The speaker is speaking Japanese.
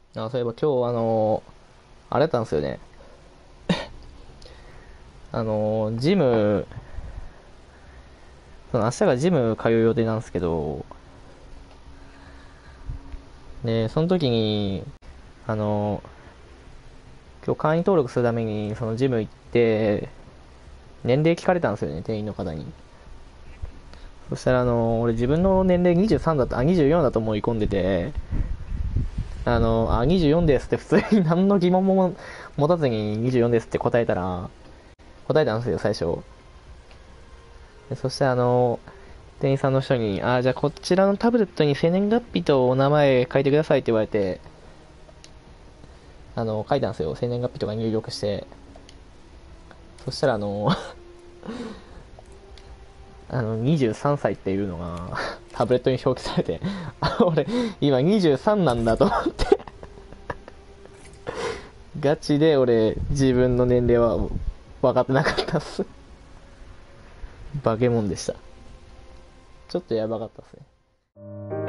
そういえば今日あれだったんですよね。ジム、明日がジム通う予定なんですけど、で、その時に、あの、今日会員登録するために、そのジム行って、年齢聞かれたんですよね、店員の方に。そしたら俺自分の年齢23だと、24だと思い込んでて、24ですって普通に何の疑問も持たずに24ですって答えたんですよ、最初。でそして店員さんの人に、じゃあこちらのタブレットに生年月日とお名前書いてくださいって言われて、書いたんですよ。生年月日とか入力して。そしたら23歳っていうのが、タブレットに表記されて、俺、今23なんだと思って、ガチで俺、自分の年齢は分かってなかったっす。化け物でした。ちょっとやばかったっすね。